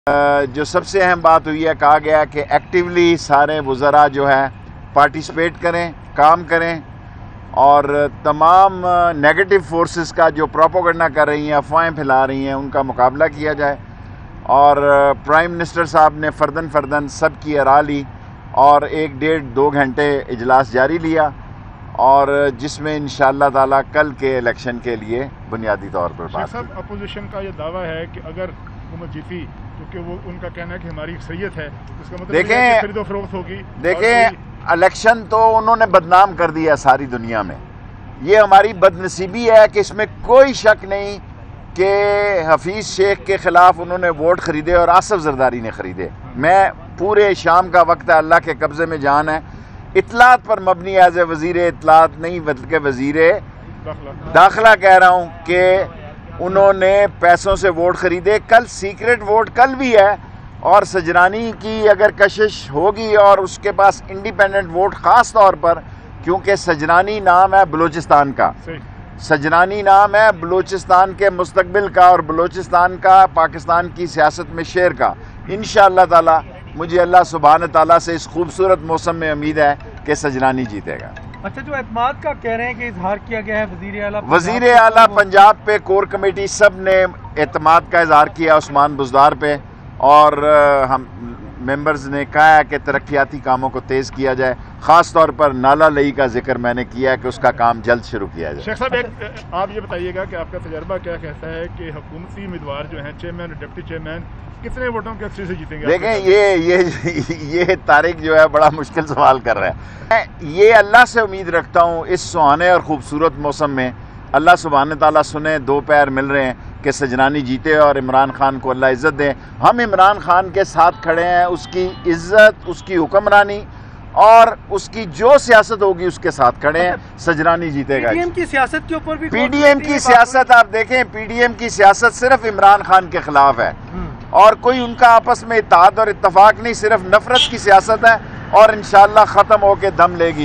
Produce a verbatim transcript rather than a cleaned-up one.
جو سب سے اہم بات ہوئی ہے، کہا گیا کہ ایکٹیولی سارے وزراء جو ہے پارٹیسپیٹ کریں، کام کریں، اور تمام نیگیٹو فورسز کا جو پروپیگنڈا کر رہی ہیں، افواہیں پھیلا رہی ہیں، ان کا مقابلہ کیا جائے۔ اور پرائم منسٹر صاحب نے فردن فردن سب کی آراء لی اور ایک ڈیڑھ دو گھنٹے اجلاس جاری لیا، اور جس میں انشاءاللہ تعالیٰ کل کے الیکشن کے لیے بنیادی طور پر بات صاحب اپوزیشن کا یہ دعویٰ ہے کہ اگر حکومت جیتی، کیونکہ وہ ان کا کہنا ہے کہ ہماری اکثریت ہے، اس کا مطلب دیکھیں خرید و فروخت ہوگی۔ دیکھیں الیکشن تو انہوں نے بدنام کر دیا ساری دنیا میں، یہ ہماری بدنصیبی ہے کہ اس میں کوئی شک نہیں کہ حفیظ شیخ کے خلاف انہوں نے ووٹ خریدے اور آصف زرداری نے خریدے۔ میں پورے شام کا وقت ہے، اللہ کے قبضے میں جان ہے، اطلاعات پر مبنی ایز اے وزیر اطلاعات نہیں بلکہ وزیر داخلہ کہہ رہا ہوں کہ انہوں نے پیسوں سے ووٹ خریدے۔ کل سیکرٹ ووٹ کل بھی ہے، اور سجرانی کی اگر کشش ہوگی اور اس کے پاس انڈیپینڈنٹ ووٹ، خاص طور پر کیونکہ سجرانی نام ہے بلوچستان کا، سجرانی نام ہے بلوچستان کے مستقبل کا اور بلوچستان کا پاکستان کی سیاست میں شیر کا۔ انشاءاللہ تعالی مجھے اللہ سبحانہ تعالیٰ سے اس خوبصورت موسم میں امید ہے کہ سجرانی جیتے گا۔ اچھا، جو اعتماد کا کہہ رہے ہیں کہ اظہار کیا گیا ہے وزیر اعلیٰ وزیر اعلیٰ پنجاب پہ، کور کمیٹی سب نے اعتماد کا اظہار کیا عثمان بزدار پہ، اور ہم ممبرز نے کہا ہے کہ ترقیاتی کاموں کو تیز کیا جائے، خاص طور پر نالا لئی کا ذکر میں نے کیا ہے کہ اس کا کام جلد شروع کیا جائے۔ شیخ صاحب ایک آپ یہ بتائیے گا کہ آپ کا تجربہ کیا کہتا ہے کہ حکومتی امیدوار جو ہیں چیئرمین اور ڈپٹی چیئرمین کتنے ووٹوں کے اکثر سے جیتیں گے؟ دیکھیں یہ یہ یہ طارق جو ہے بڑا مشکل سوال کر رہا ہے۔ میں یہ اللہ سے امید رکھتا ہوں اس سہانے اور خوبصورت موسم میں اللہ سبحانہ تعالیٰ سنے، دو پیر مل رہے ہیں کہ سجرانی جیتے اور عمران خان کو اللہ عزت دے۔ ہم عمران خان کے ساتھ کھڑے ہیں، اس کی عزت، اس کی حکمرانی اور اس کی جو سیاست ہوگی اس کے ساتھ کھڑے ہیں۔ سجرانی جیتے گا۔ پی ڈی ایم کی سیاست کے اوپر بھی پی ڈی ایم کی سیاست آپ دیکھیں، پی ڈی ایم کی سیاست صرف عمران خان کے خلاف ہے، اور کوئی ان کا آپس میں اتحاد اور اتفاق نہیں، صرف نفرت کی سیاست ہے، اور انشاءاللہ ختم ہو کے دم لے گی۔